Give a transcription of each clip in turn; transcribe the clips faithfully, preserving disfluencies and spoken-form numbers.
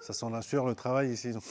ça sent la sueur, le travail ici. Donc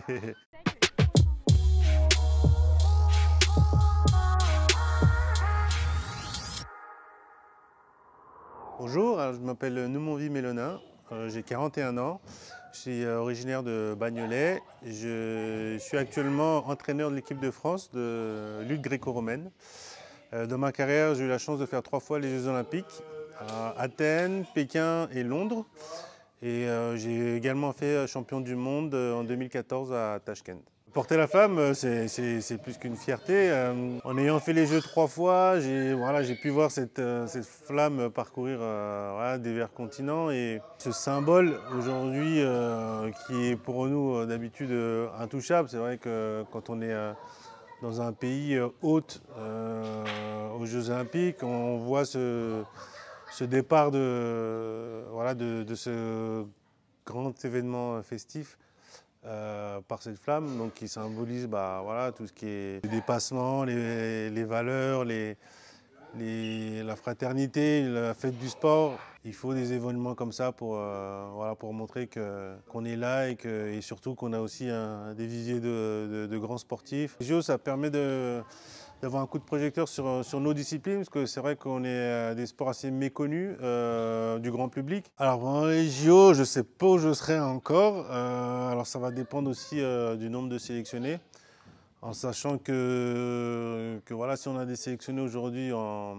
Bonjour, alors je m'appelle Noumonvi Mélona, euh, j'ai quarante et un ans, je suis euh, originaire de Bagnolet. Je suis actuellement entraîneur de l'équipe de France de lutte gréco-romaine. Euh, dans ma carrière, j'ai eu la chance de faire trois fois les Jeux Olympiques, à Athènes, Pékin et Londres. Et euh, j'ai également fait champion du monde en deux mille quatorze à Tashkent. Porter la flamme, c'est plus qu'une fierté. Euh, en ayant fait les Jeux trois fois, j'ai voilà, j'ai pu voir cette, euh, cette flamme parcourir euh, voilà, divers continents. Et ce symbole aujourd'hui qui est pour nous euh, d'habitude euh, intouchable, c'est vrai que quand on est euh, dans un pays euh, hôte euh, aux Jeux Olympiques, on voit ce, ce départ de, voilà, de, de ce grand événement festif euh, par cette flamme, donc qui symbolise bah, voilà, tout ce qui est le dépassement, les, les valeurs, les, les, la fraternité, la fête du sport. Il faut des événements comme ça pour, euh, voilà, pour montrer qu'on est là et, que, et surtout qu'on a aussi un, des visiers de, de, de grands sportifs. Les J O, ça permet de d'avoir un coup de projecteur sur, sur nos disciplines, parce que c'est vrai qu'on est des sports assez méconnus euh, du grand public. Alors pendant les J O, je ne sais pas où je serai encore, euh, alors ça va dépendre aussi euh, du nombre de sélectionnés, en sachant que, que voilà, si on a des sélectionnés aujourd'hui en,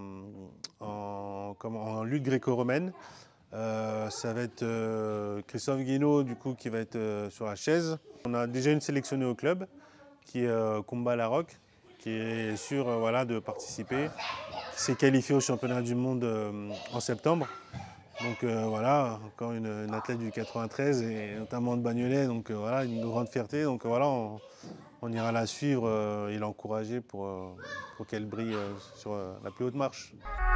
en, en lutte gréco-romaine, euh, ça va être euh, Christophe Guénaud du coup, qui va être euh, sur la chaise. On a déjà une sélectionnée au club, qui est euh, Comba Larocque, qui est sûr euh, voilà, de participer, qui s'est qualifié au championnat du monde euh, en septembre. Donc euh, voilà, encore une, une athlète du quatre-vingt-treize et notamment de Bagnolet, donc euh, voilà, une grande fierté. Donc euh, voilà, on, on ira la suivre euh, et l'encourager pour, euh, pour qu'elle brille euh, sur euh, la plus haute marche.